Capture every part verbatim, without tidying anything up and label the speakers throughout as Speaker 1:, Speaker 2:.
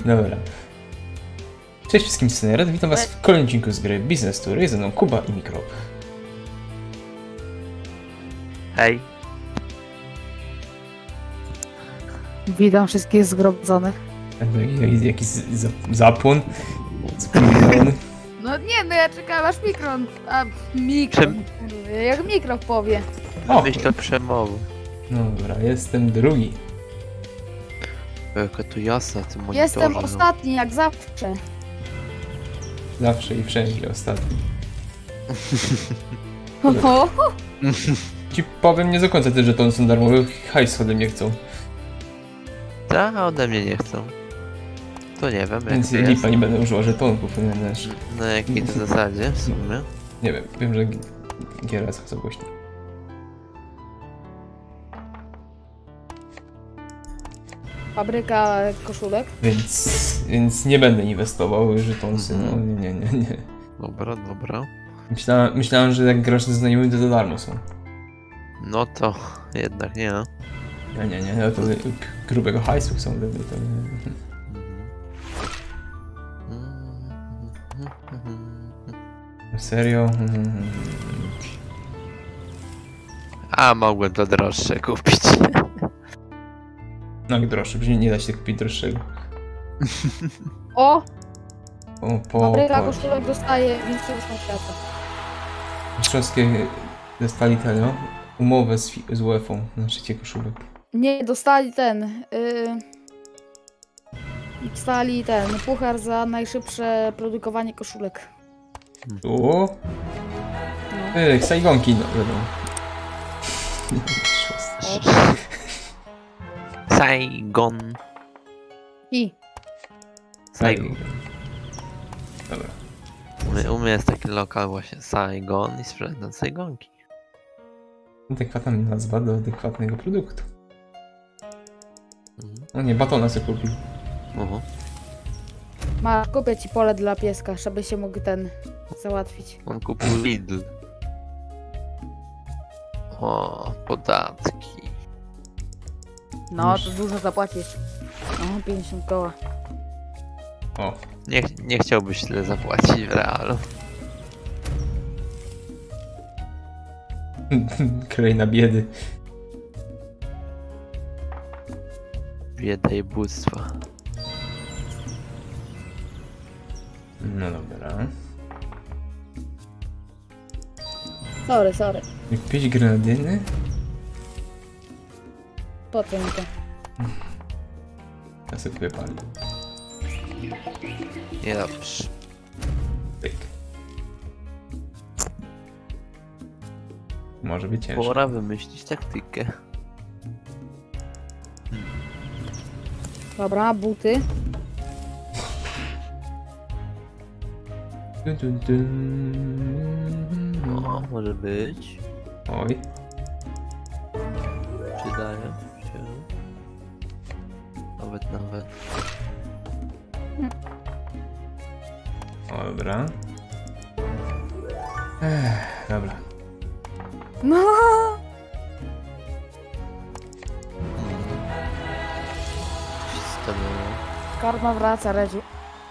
Speaker 1: Dobra. Cześć wszystkim scenery, witam was w kolejnym odcinku z gry Business Tour. Jest ze mną Kuba i Mikro.
Speaker 2: Hej.
Speaker 3: Witam wszystkich zgromadzonych.
Speaker 1: Jakiś zapłon.
Speaker 3: No nie, no ja czekam aż mikron, a mikron, jak mikro powie.
Speaker 1: O,
Speaker 2: Myślę przemowy.
Speaker 1: no dobra, jestem drugi.
Speaker 2: Jaka to jasna, ty monitorze.
Speaker 3: Jestem
Speaker 2: no.
Speaker 3: ostatni, jak zawsze.
Speaker 1: Zawsze i wszędzie ostatni.
Speaker 3: Oho.
Speaker 1: Ci powiem nie do końca te żetony są darmowe, hajs ode mnie chcą.
Speaker 2: Tak, a ode mnie nie chcą. To nie wiem, jak
Speaker 1: Więc
Speaker 2: to
Speaker 1: lipa
Speaker 2: jest.
Speaker 1: nie będę użyła żetonków, też.
Speaker 2: Na jakiej to zasadzie w sumie?
Speaker 1: Nie wiem, wiem, że G R S chcą głośno.
Speaker 3: Fabryka koszulek.
Speaker 1: Więc, więc nie będę inwestował w żetonsy, no nie, nie, nie, nie.
Speaker 2: Dobra, dobra.
Speaker 1: Myślałem, myślałem, że jak grasz ze znajomymi, to za darmo są.
Speaker 2: No to jednak nie.
Speaker 1: Nie, nie, nie, no to grubego hajsu chcą wtedy, to nie. Serio?
Speaker 2: A mogłem to droższe kupić.
Speaker 1: No jak droższe, przecież nie da się kupić droższego.
Speaker 3: O!
Speaker 1: O, po,
Speaker 3: Fabryka
Speaker 1: po.
Speaker 3: koszulek dostaje większego świata.
Speaker 1: Mistrzowskie dostali ten, no, umowę z, z UEFA na szycie koszulek.
Speaker 3: Nie, dostali ten, yy, dostali ten puchar za najszybsze produkowanie koszulek.
Speaker 1: O!
Speaker 3: No.
Speaker 1: Ej, Saigonki, no wiadomo.
Speaker 2: Saigon.
Speaker 3: I
Speaker 2: Saigon.
Speaker 1: Dobra.
Speaker 2: U mnie, u mnie jest taki lokal właśnie Saigon i sprzedam Saigonki.
Speaker 1: Adekwatna nazwa do adekwatnego produktu.
Speaker 2: Mhm.
Speaker 1: O nie, batona sobie kupił.
Speaker 2: Uh-huh.
Speaker 3: ma, kupię ci pole dla pieska, żeby się mógł ten załatwić.
Speaker 2: On kupił Lidl. O, podatki.
Speaker 3: No, to dużo zapłacisz. No, pięćdziesiąt koła.
Speaker 1: O.
Speaker 2: Nie, nie chciałbyś tyle zapłacić w realu.
Speaker 1: Kraina biedy.
Speaker 2: Bieda i bóstwa.
Speaker 1: No dobra.
Speaker 3: Sorry, sorry.
Speaker 1: Pięć grenadyny?
Speaker 3: Po co mi to?
Speaker 1: Ja sobie kupię paliwo.
Speaker 2: Niedobrze.
Speaker 1: Pyk. Może być ciężko.
Speaker 2: Pora wymyślić taktykę.
Speaker 3: Dobra, buty.
Speaker 1: Dun, dun, dun.
Speaker 2: O, może być.
Speaker 1: Oj.
Speaker 2: Przydaje się. Nawet, nawet.
Speaker 1: O, dobra. Ech, dobra.
Speaker 3: No.
Speaker 2: Stanęło.
Speaker 3: Karma wraca, Redziu.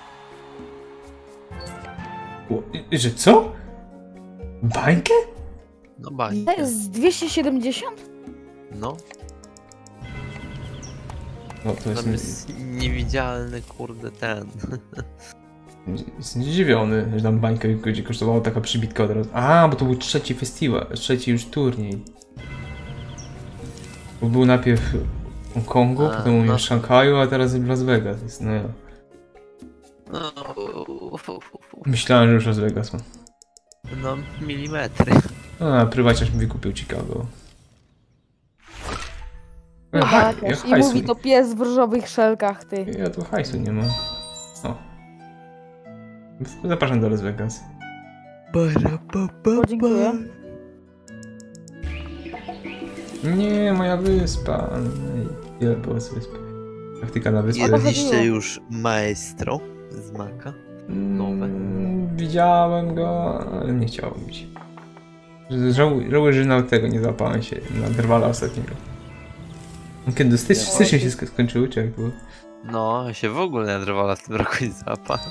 Speaker 1: O, i- że co? Bańkę?
Speaker 2: No
Speaker 3: To
Speaker 2: bańkę.
Speaker 3: jest dwieście siedemdziesiąt?
Speaker 2: No.
Speaker 1: No to jest...
Speaker 2: Tam jest niewidzialny, kurde, ten.
Speaker 1: Jestem zdziwiony, że tam bańka gdzie kosztowała taka przybitka od razu. A, bo to był trzeci festiwal, trzeci już turniej. Bo był najpierw w Hongkongu,
Speaker 2: A,
Speaker 1: potem
Speaker 2: no.
Speaker 1: w Szanghaju, a teraz w Las Vegas jest, no ja.
Speaker 2: No, uf, uf, uf.
Speaker 1: Myślałem, że już Las Vegas ma.
Speaker 2: No, milimetry.
Speaker 1: A, prywaciarz mi wykupił Chicago. Ja,
Speaker 3: No
Speaker 1: ha,
Speaker 3: tak,
Speaker 1: ja,
Speaker 3: I
Speaker 1: hajsu,
Speaker 3: mówi to pies w różowych szelkach, ty.
Speaker 1: ja tu hajsu nie mam. O. Zapraszam do Las Vegas.
Speaker 3: O, dziękuję.
Speaker 1: Nie, moja wyspa. Ej, ile było z wyspy? Taktyka na wyspę.
Speaker 3: to
Speaker 2: Widzieliście
Speaker 3: chodziło.
Speaker 2: już Maestro z Maka? nowe?
Speaker 1: Mm, widziałem go, ale nie chciało mi się. Żałuję, żałuję, że na tego nie złapałem się, na drwala ostatniego. Kiedy stycz,
Speaker 2: Ja-
Speaker 1: styczeń się sk- skończyły, czy jak było?
Speaker 2: No, ja się w ogóle na drwala w tym roku nie załapałem.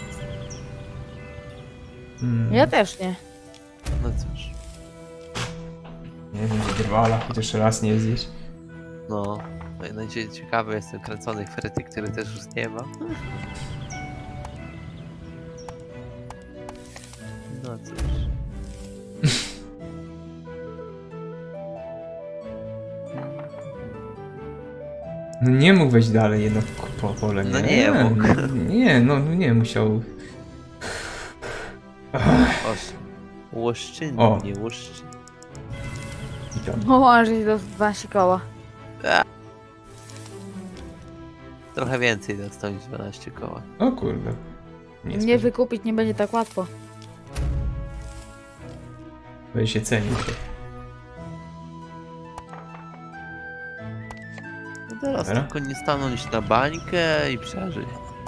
Speaker 1: Hmm.
Speaker 3: Ja też nie.
Speaker 2: No cóż.
Speaker 1: Nie wiem, gdzie drwala, chociaż raz nie zjeść.
Speaker 2: No. No i no, cie- ciekawy jestem kręcony chwyty, który też już nie ma. No cóż.
Speaker 1: No nie mógł wejść dalej jedno po pole, nie?
Speaker 2: No nie mógł.
Speaker 1: Nie, no nie musiał.
Speaker 2: Oż. Łoszczyn,
Speaker 1: O.
Speaker 2: nie łoszczyn.
Speaker 1: I tam.
Speaker 3: O, aż jest do dwanaście koła.
Speaker 2: Trochę więcej dostał niż dwanaście koła.
Speaker 1: O kurde. Nie,
Speaker 3: Nie
Speaker 1: nie
Speaker 3: wykupić nie będzie tak łatwo.
Speaker 1: Będzie się cenił.
Speaker 2: No teraz
Speaker 1: Dobra.
Speaker 2: tylko nie stanąć na bańkę i przeżyć.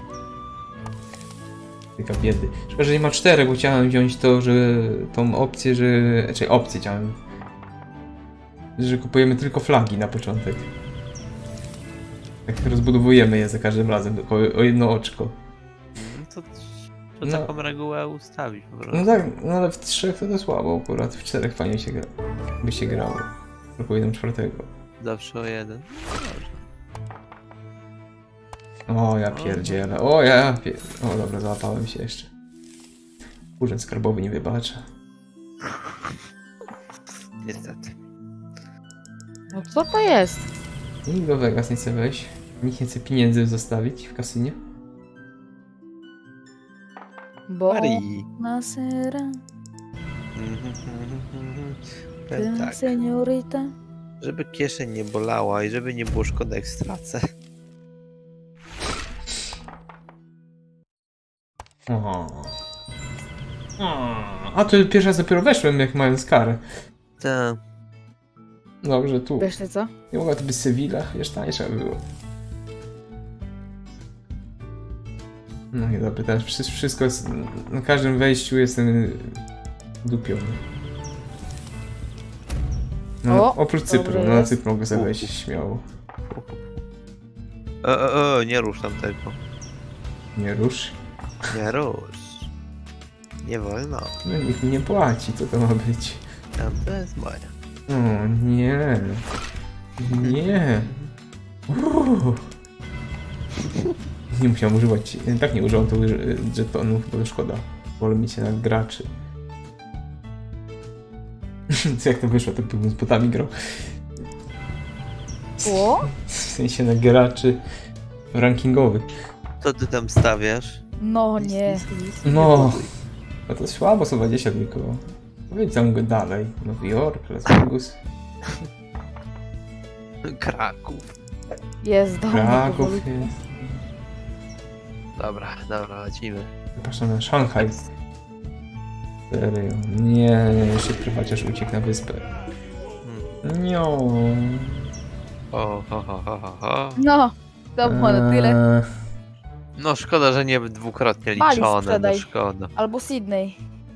Speaker 1: Tylko biedy. Szkoda, że nie ma czterech, bo chciałem wziąć to, że tą opcję, że... Znaczy opcję chciałem. Że kupujemy tylko flagi na początek. Tak rozbudowujemy je za każdym razem, tylko o jedno oczko.
Speaker 2: No to, to
Speaker 1: No.
Speaker 2: taką regułę ustawić po prostu.
Speaker 1: No tak, no ale w trzech to, to słabo akurat, w czterech fajnie się gra, by się grało. Tylko jedną czwartego.
Speaker 2: Zawsze o jeden.
Speaker 1: O ja pierdzielę, o ja pier... O dobra, załapałem się jeszcze. Urząd Skarbowy nie wybacza.
Speaker 2: Niestety.
Speaker 3: No co to jest?
Speaker 1: Nikt do Vegas nie chce wejść. Nikt nie chce pieniędzy zostawić w kasynie.
Speaker 3: Bo
Speaker 2: Marii.
Speaker 3: na sera,
Speaker 2: Powiem tak,
Speaker 3: seniorita.
Speaker 2: żeby kieszeń nie bolała i żeby nie było szkoda jak stracę.
Speaker 1: O. O. A to pierwszy raz dopiero weszłem, jak mając karę.
Speaker 2: Tak.
Speaker 1: Dobrze, tu.
Speaker 3: Wiesz ty co?
Speaker 1: Nie mogła to być Sevilla, jeszcze tańsza by było. No i dobra, teraz wszy- wszystko jest, na każdym wejściu jestem dupiony. No,
Speaker 3: O,
Speaker 1: oprócz
Speaker 3: dobry
Speaker 1: Cypru, no na
Speaker 3: jest.
Speaker 1: Cypru mogę sobie wejść śmiało.
Speaker 2: O, o, o, nie rusz tam tego.
Speaker 1: Nie rusz.
Speaker 2: Nie rusz. Nie wolno.
Speaker 1: No nikt mi nie płaci, co to ma być?
Speaker 2: Tam to jest moja.
Speaker 1: O nie. Nie. Uuu. Nie musiałem używać, tak nie używam tych jetonów, bo to szkoda. Wolę mieć się na graczy. Co jak to wyszło, to bym z botami grał.
Speaker 3: O?
Speaker 1: W sensie na graczy rankingowych.
Speaker 2: Co ty tam stawiasz?
Speaker 3: No nie.
Speaker 1: No. No to słabo, są dwadzieścia tylko. Powiedz tam go dalej. Nowy Jork, Las Vegas,
Speaker 2: Kraków.
Speaker 3: Jest dom.
Speaker 1: Kraków jest.
Speaker 2: Dobra, dobra, lecimy.
Speaker 1: Patrzę na Szanghaj. Serio. Nie, jeszcze prywaciarz uciekł na wyspę.
Speaker 2: Hmm.
Speaker 1: Nie.
Speaker 2: O, ho, ho, ho, ho, ho.
Speaker 3: No, to było na tyle.
Speaker 1: Eee,
Speaker 2: No szkoda, że nie dwukrotnie
Speaker 3: Bali
Speaker 2: liczone, no
Speaker 3: sprzedaj.
Speaker 2: szkoda.
Speaker 3: Albo Sydney.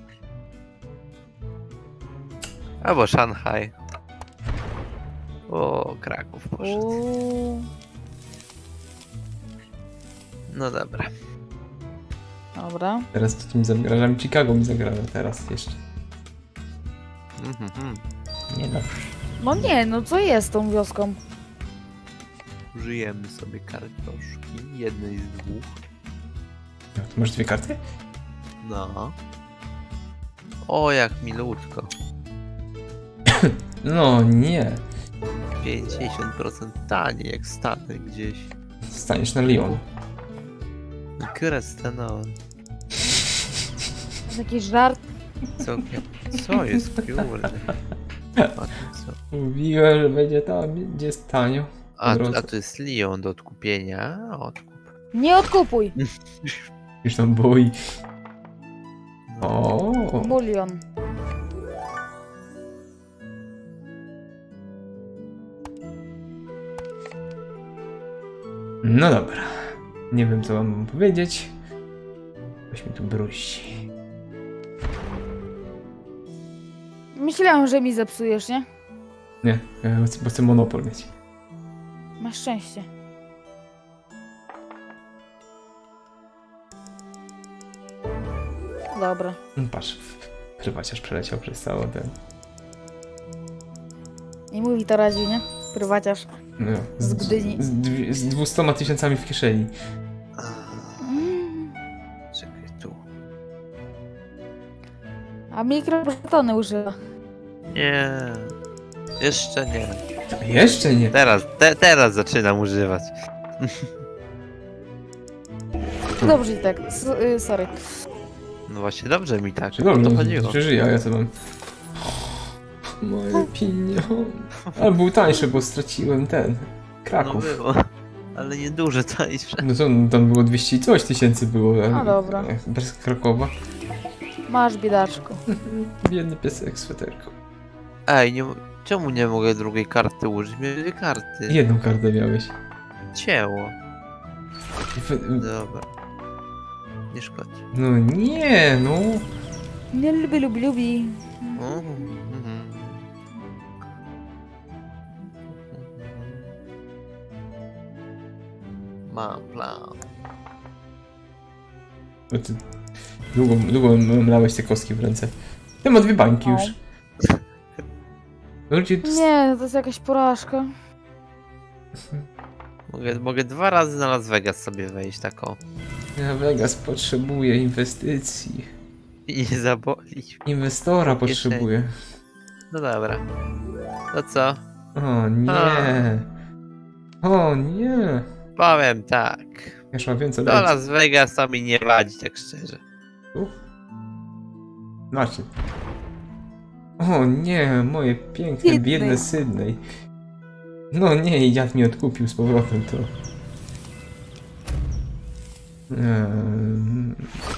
Speaker 2: Albo Szanghaj. O, Kraków poszedł.
Speaker 3: Uuu.
Speaker 2: No dobra.
Speaker 3: Dobra.
Speaker 1: Teraz to tymi zagrażami Chicago mi zagrało teraz jeszcze.
Speaker 2: Mhm, mhm.
Speaker 1: Nie no.
Speaker 3: No nie, no co jest tą wioską?
Speaker 2: Użyjemy sobie kartoszki, jednej z dwóch.
Speaker 1: Ty masz dwie karty?
Speaker 2: No. O, jak milutko.
Speaker 1: No nie.
Speaker 2: pięćdziesiąt procent taniej, jak Stany gdzieś.
Speaker 1: Staniesz na Lyon.
Speaker 2: Krestenol.
Speaker 3: Jakiś żart?
Speaker 2: Co, co jest, kurde? A, co?
Speaker 1: Mówiłem, że będzie tam, gdzie jest tanio.
Speaker 2: A,
Speaker 1: drodze.
Speaker 2: a to jest Lyon do odkupienia. Odkup.
Speaker 3: Nie odkupuj!
Speaker 1: Już tam boi.
Speaker 2: No.
Speaker 1: O.
Speaker 3: Bulion.
Speaker 1: No dobra. Nie wiem, co mam powiedzieć. Weźmy tu bruści.
Speaker 3: Myślałem, że mi zepsujesz, nie?
Speaker 1: Nie, ja chcę, bo chcę monopol mieć.
Speaker 3: Masz szczęście. dobra.
Speaker 1: No patrz, prywaciarz przeleciał przez cały ten...
Speaker 3: I mówi to radził, nie? Prywaciarz.
Speaker 1: No,
Speaker 3: Z Gdyni.
Speaker 1: Z, dwi- z dwustoma tysiącami w kieszeni.
Speaker 3: Mm.
Speaker 2: Czekaj tu.
Speaker 3: A mikrożetony używa.
Speaker 2: Nie. Jeszcze nie.
Speaker 1: Jeszcze nie.
Speaker 2: Teraz, te, teraz zaczynam używać.
Speaker 3: Dobrze i tak. S y sorry.
Speaker 2: No właśnie, dobrze mi tak.
Speaker 1: Czy
Speaker 2: O to
Speaker 1: dobrze,
Speaker 2: chodziło.
Speaker 1: że żyję, a ja to mam... Moje pieniądze. Ale był tańszy, bo straciłem ten...
Speaker 2: No
Speaker 1: Kraków.
Speaker 2: było. Ale nie duże tańsze.
Speaker 1: No to tam było dwieście i coś tysięcy było.
Speaker 3: A dobra.
Speaker 1: Bez Krakowa.
Speaker 3: Masz, biedaczku.
Speaker 1: Biedny piesek sweterką.
Speaker 2: Ej, nie, czemu nie mogę drugiej karty użyć? Miałem dwie karty.
Speaker 1: Jedną kartę miałeś.
Speaker 2: Cięło.
Speaker 1: W-
Speaker 2: Dobra. Nie szkodzi.
Speaker 1: No nie, no.
Speaker 3: Nie lubi, lubi, lubi.
Speaker 2: Mhm, mhm. Mam plan.
Speaker 1: Bo ty długo, długo mlałeś te kostki w ręce. Ja mam dwie bańki
Speaker 3: No.
Speaker 1: już. Ludzie, to...
Speaker 3: Nie, to jest jakaś porażka.
Speaker 2: Mogę, mogę dwa razy na Las Vegas sobie wejść taką.
Speaker 1: Ja Vegas potrzebuje inwestycji.
Speaker 2: I nie zaboli.
Speaker 1: Inwestora
Speaker 2: Kieszeni.
Speaker 1: potrzebuje.
Speaker 2: No dobra. To co?
Speaker 1: O nie. O nie.
Speaker 2: Powiem tak.
Speaker 1: Już mam więcej
Speaker 2: Do
Speaker 1: lat.
Speaker 2: Las Vegas to mi nie wadzi, tak szczerze.
Speaker 1: Marcin. O nie, moje piękne,
Speaker 3: Sydney.
Speaker 1: biedne Sydney. No nie, i dziad mi odkupił z powrotem to. Ehm...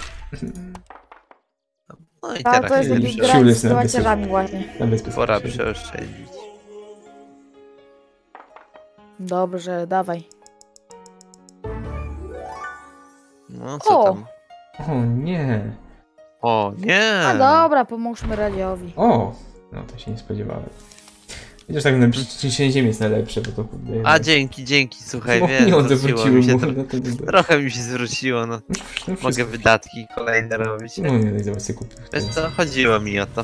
Speaker 2: No i
Speaker 3: A
Speaker 2: teraz
Speaker 3: to jest
Speaker 2: się
Speaker 3: taki
Speaker 1: Siul
Speaker 3: grać
Speaker 1: jest
Speaker 3: z
Speaker 1: na
Speaker 3: prywaciarzami właśnie.
Speaker 1: Na bezpieczeństwie.
Speaker 2: pora przeoszczędzić.
Speaker 3: Dobrze, dawaj.
Speaker 2: No co
Speaker 3: O!
Speaker 2: tam?
Speaker 1: O nie.
Speaker 2: O nie!
Speaker 3: A dobra, pomóżmy Radziowi.
Speaker 1: O! No to się nie spodziewałem. Chociaż tak na przyciśnienie ziemi jest najlepsze, bo to kurde...
Speaker 2: A dzięki, dzięki, słuchaj,
Speaker 1: O,
Speaker 2: wiem,
Speaker 1: nie, on
Speaker 2: zwróciło
Speaker 1: zawróciły
Speaker 2: mi się
Speaker 1: mu.
Speaker 2: tro...
Speaker 1: No to, to, to.
Speaker 2: trochę mi się zwróciło, no.
Speaker 1: No, no,
Speaker 2: Mogę
Speaker 1: wszystko.
Speaker 2: wydatki kolejne robić.
Speaker 1: No nie, zobacz sobie kupię.
Speaker 2: Wiesz co, chodziło mi o to.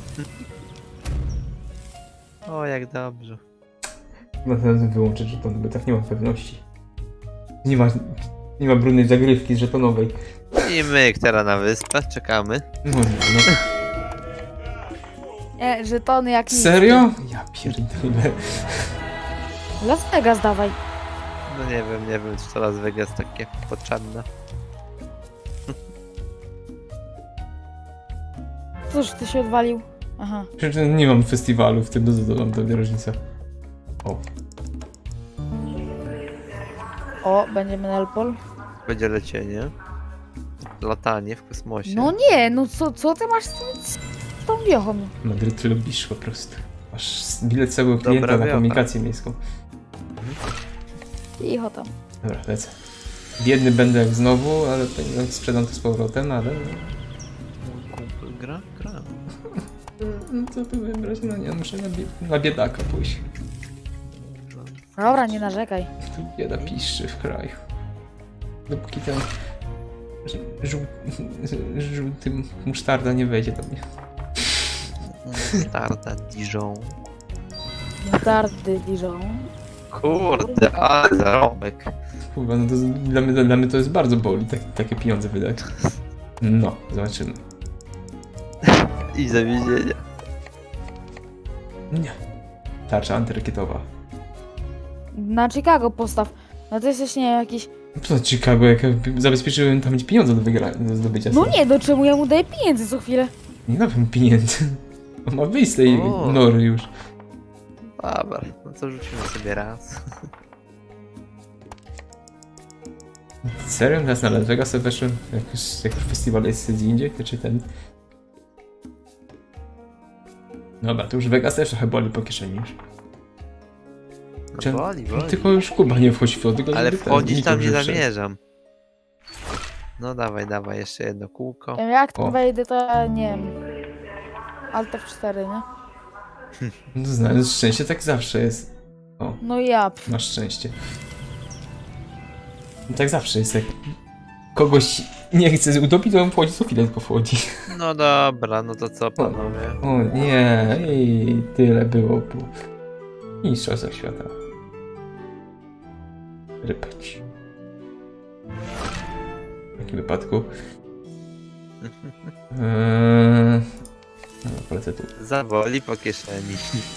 Speaker 2: O, jak dobrze.
Speaker 1: No teraz wyłączyć żeton, bo tak nie mam pewności. Nie ma... Nie ma brudnej zagrywki żetonowej.
Speaker 2: I myk teraz na wyspę, czekamy.
Speaker 1: No nie, no.
Speaker 3: Nie, żetony jak nic.
Speaker 1: Serio? Ja pierdolę.
Speaker 3: Las Vegas dawaj.
Speaker 2: No nie wiem, nie wiem, czy to Las Vegas takie potrzebne.
Speaker 3: Cóż, ty się odwalił? Aha.
Speaker 1: Przecież nie mam festiwalu w tym, no to mam pewnie różnica. O.
Speaker 3: O, będzie Menelpol.
Speaker 2: Będzie lecienie. Latanie w kosmosie.
Speaker 3: No nie, no co, co ty masz z, tym, z tą wiochą?
Speaker 1: Madryt lubisz po prostu. Masz bilet całego
Speaker 2: Dobra
Speaker 1: klienta na
Speaker 2: wiocha.
Speaker 1: komunikację miejską.
Speaker 3: Icho tam.
Speaker 1: Dobra, lecę. Biedny będę jak znowu, ale pewnie sprzedam to z powrotem, ale...
Speaker 2: Mój kumpel gra? Gra.
Speaker 1: No co tu wybrać? No nie, muszę na, bie na biedaka pójść.
Speaker 3: Dobra, nie narzekaj.
Speaker 1: Tu bieda piszczy w kraju. Dopóki ten... Żół... żółty musztarda nie wejdzie do mnie.
Speaker 2: Starta Dijon.
Speaker 3: Mutardy Dijon.
Speaker 2: Kurde, ale zarobek.
Speaker 1: Kurwa, no to z- dla mnie, dla mnie to jest bardzo boli, tak, takie pieniądze wydać. No, zobaczymy.
Speaker 2: I zawiezienia.
Speaker 1: Nie. Tarcza antyrakietowa.
Speaker 3: Na Chicago postaw. No to jesteś, nie wiem, jakiś...
Speaker 1: Co za Chicago, jak ja zabezpieczyłem tam gdzie pieniądze do wygrania, do zdobycia.
Speaker 3: No
Speaker 1: sobie.
Speaker 3: nie, do czemu ja mu daję pieniędzy co chwilę?
Speaker 1: Nie dawam pieniędzy. On ma wyjść z tej
Speaker 2: O.
Speaker 1: nory już.
Speaker 2: Dobra, no to rzucimy sobie raz.
Speaker 1: Serio? Teraz na Las Vegas sobie weszłem? Jak już, jak już festiwal jest gdzie indziej, czy ten... Dobra, to już Vegas też trochę boli po kieszeni już.
Speaker 2: No
Speaker 1: Czy-
Speaker 2: boli,
Speaker 1: No,
Speaker 2: boli.
Speaker 1: tylko już Kuba nie wchodzi w to, tylko
Speaker 2: Ale
Speaker 1: żeby ten
Speaker 2: wchodzić
Speaker 1: Niko
Speaker 2: tam nie
Speaker 1: wszedł.
Speaker 2: zamierzam. No dawaj, dawaj, jeszcze jedno kółko.
Speaker 3: Jak
Speaker 1: O.
Speaker 3: tu wejdę, to ja nie wiem. Alt F cztery, nie?
Speaker 1: No znając szczęście, tak zawsze jest. O,
Speaker 3: No ja. pff.
Speaker 1: masz szczęście. No tak zawsze jest, jak kogoś nie chce utopić, to on wchodzi, co chwilę tylko wchodzi.
Speaker 2: No dobra, no to co panowie?
Speaker 1: O nie, i tyle było po mistrzostwach świata. Rypać. W takim wypadku. Eee... No, polecę tu.
Speaker 2: Zawoli po kieszeni.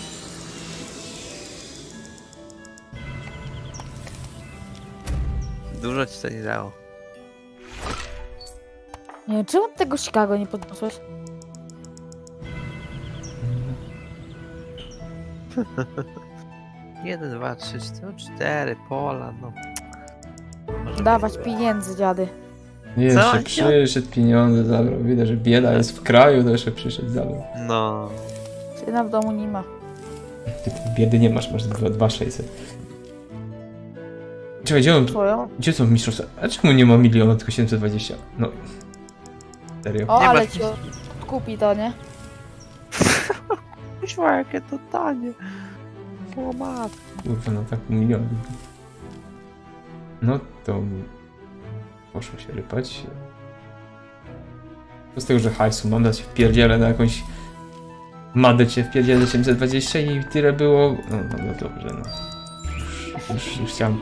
Speaker 2: Dużo ci to nie dało.
Speaker 3: Nie wiem, czemu tego Chicago nie podniosłeś?
Speaker 2: Jeden, dwa, trzy, cztery, cztery pola, no. Może
Speaker 3: Dawać
Speaker 2: być.
Speaker 3: pieniędzy, dziady.
Speaker 1: Jeszcze przyszedł, pieniądze zabrał. Widać, że bieda jest w kraju, to jeszcze przyszedł, zabrał.
Speaker 2: No.
Speaker 3: Syna w domu nie ma.
Speaker 1: Ty tej biedy nie masz, masz dwa sześćset. Czekaj, gdzie on...
Speaker 3: Twoją?
Speaker 1: Gdzie są mistrzostwa? A czemu nie ma miliona, tylko siedemset dwadzieścia? No. Serio?
Speaker 3: O,
Speaker 2: Nie
Speaker 3: ale
Speaker 2: masz-
Speaker 3: ci kupi to, nie?
Speaker 2: Wyszło jakie to tanie. O matko.
Speaker 1: Kurwa, no tak milion. No to... Poszło się rypać. Co z tego, że hajsu mam, dać się wpierdzielę na jakąś... Madę cię wpierdzielę siedemset dwadzieścia i tyle było... No, no, no dobrze, no. Już, już, już chciałem...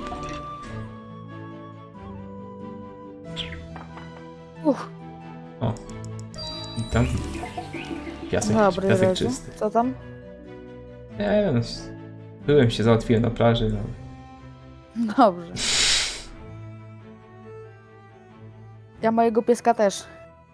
Speaker 3: Uch,
Speaker 1: O. Witam. Piasek,
Speaker 3: dobry,
Speaker 1: piasek
Speaker 3: Redziu.
Speaker 1: czysty.
Speaker 3: Co tam?
Speaker 1: Nie wiem, byłem się, załatwiłem na plaży, no.
Speaker 3: Dobrze. Ja mojego pieska też.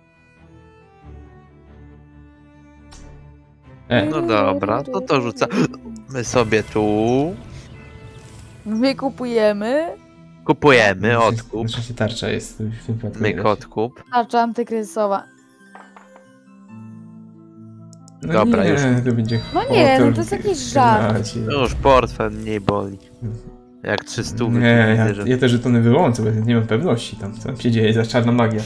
Speaker 1: E,
Speaker 2: No dobra, to to rzucamy sobie tu.
Speaker 3: My kupujemy.
Speaker 2: Kupujemy odkup.
Speaker 1: Znaczy się tarcza jest w tym wypadku.
Speaker 2: Myk odkup.
Speaker 3: Tarcza antykryzysowa.
Speaker 1: No
Speaker 2: Dobra,
Speaker 1: nie,
Speaker 2: już.
Speaker 1: to będzie
Speaker 3: No nie,
Speaker 1: hotel
Speaker 3: no to jest
Speaker 1: w
Speaker 3: jakiś żart.
Speaker 1: Grynacie.
Speaker 2: No już portfel mniej boli. Jak trzysta.
Speaker 1: Nie, ja, ja te żetony wyłączę, bo nie mam pewności tam, co tam się dzieje, za czarna magia.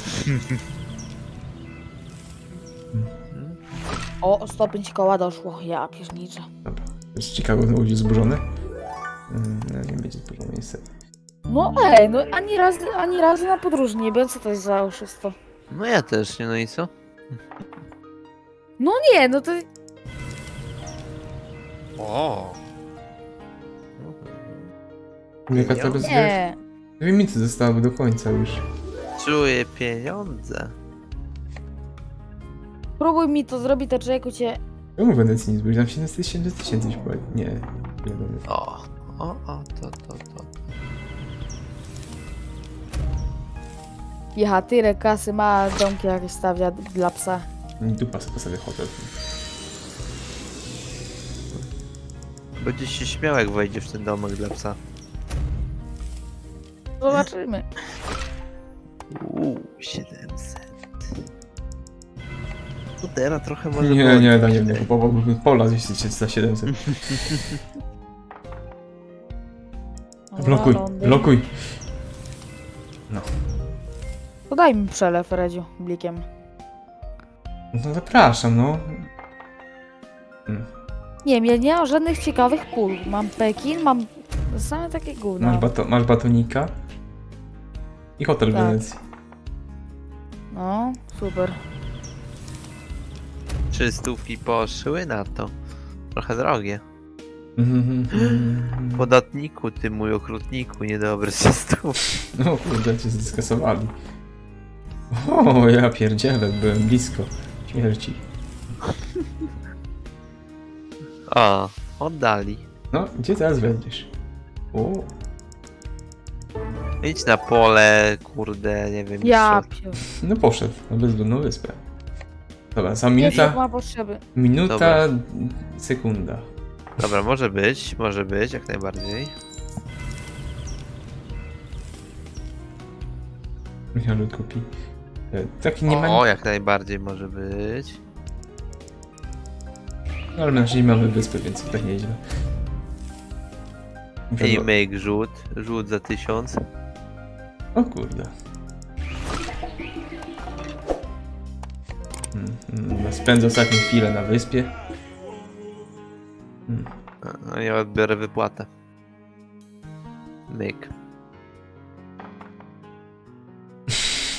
Speaker 3: O, sto pięć koła doszło. Ja pierniczę.
Speaker 1: Dobra, z Chicago znowu będzie zburzone? Mm, no, nie będzie zburzone niestety.
Speaker 3: No ej, no ani razu, ani razu na podróży nie byłem, co to jest za oszustwo?
Speaker 2: No ja też, nie, no i co?
Speaker 3: No nie, no to...
Speaker 2: O.
Speaker 1: Jaka to rozgrywka?
Speaker 3: Nie.
Speaker 1: Dwie minuty zostały do końca już.
Speaker 2: Czuję pieniądze.
Speaker 3: Próbuj mi to zrobić, to człowieku cię...
Speaker 1: Czemu Wenecji nie zburzy? Tam siedemset tysięcy chyba. Nie, nie wiadomo.
Speaker 2: O, o, o, to, to, to.
Speaker 3: Jecha, tyle kasy ma, domki jakieś stawia dla psa.
Speaker 1: Dupa sobie postawię hotel.
Speaker 2: Będziesz się śmiał, jak wejdziesz w ten domek dla psa.
Speaker 3: Zobaczymy.
Speaker 2: Uuu, siedemset. To teraz trochę może
Speaker 1: Nie,
Speaker 2: było.
Speaker 1: nie, da nie wiem, kupowałbym pola za siedemset. Blokuj,
Speaker 3: Londyn.
Speaker 1: blokuj. No.
Speaker 3: To daj mi przelew, Redziu, blikiem.
Speaker 1: No zapraszam, no. Hmm.
Speaker 3: Nie wiem, ja nie mam żadnych ciekawych pól. Mam Pekin, mam same takie gówno.
Speaker 1: Masz, bato masz batonika i hotel w
Speaker 3: Tak.
Speaker 1: Wenecji.
Speaker 3: No, super.
Speaker 2: Trzy stówki poszły na to. Trochę drogie.
Speaker 1: Mhm.
Speaker 2: Podatniku, ty mój okrutniku, niedobry trzy stówki.
Speaker 1: No kurde, cię skasowali. O, ja pierdzielę, byłem blisko śmierci.
Speaker 2: O, oddali.
Speaker 1: No, gdzie teraz będziesz? O,
Speaker 2: Idź na pole, kurde, nie wiem.
Speaker 3: Ja
Speaker 2: co.
Speaker 3: pier...
Speaker 1: no poszedł na bezludną wyspę. Dobra, za
Speaker 3: Piesek
Speaker 1: minuta,
Speaker 3: ma potrzeby.
Speaker 1: minuta,
Speaker 2: Dobra.
Speaker 1: sekunda.
Speaker 2: Dobra, może być, może być, jak najbardziej.
Speaker 1: Michał kupi. E, Taki nie ma...
Speaker 2: O, jak najbardziej może być.
Speaker 1: No, ale na razie nie mamy wyspy, więc tak nieźle. Muszę
Speaker 2: I
Speaker 1: go-
Speaker 2: make rzut, rzut za tysiąc.
Speaker 1: O kurde. Hmm, hmm, spędzę ostatnią chwilę na wyspie. Hmm.
Speaker 2: No ja odbiorę wypłatę. Myk.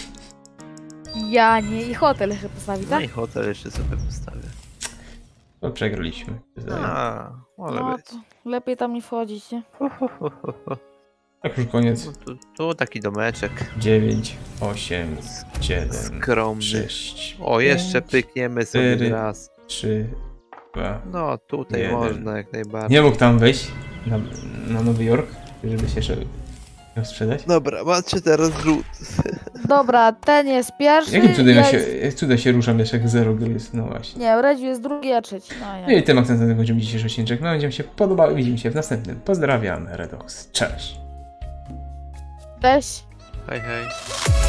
Speaker 3: Ja nie. I hotel jeszcze postawi,
Speaker 2: No
Speaker 3: tak?
Speaker 2: i hotel jeszcze sobie postawię.
Speaker 1: To przegraliśmy.
Speaker 2: A, może
Speaker 3: No
Speaker 2: być.
Speaker 3: to lepiej tam nie wchodzić, nie?
Speaker 1: Tak już koniec.
Speaker 2: No tu, tu taki domeczek.
Speaker 1: dziewięć, osiem, siedem,
Speaker 2: Skromny.
Speaker 1: sześć,
Speaker 2: O, jeszcze
Speaker 1: pięć,
Speaker 2: pykniemy sobie
Speaker 1: cztery.
Speaker 2: raz.
Speaker 1: trzy, dwa.
Speaker 2: No, tutaj
Speaker 1: jeden.
Speaker 2: można jak najbardziej.
Speaker 1: Nie mógł tam wejść na, na Nowy Jork, żeby się jeszcze miał sprzedać.
Speaker 2: Dobra, macie teraz rzut.
Speaker 3: Dobra, ten jest pierwszy.
Speaker 1: Jakim cudem ja
Speaker 3: ja
Speaker 1: się,
Speaker 3: jest...
Speaker 1: jak cudem się ruszam jeszcze jak zero gry jest, no właśnie.
Speaker 3: Nie, Redziu jest drugi, a trzeci. No,
Speaker 1: No
Speaker 3: ja.
Speaker 1: i tym akcentem kończymy dzisiejszy odcinek. No, będzie mi się podobał i widzimy się w następnym. Pozdrawiam, Redox. Cześć.
Speaker 3: Cześć.
Speaker 2: Hej, hej.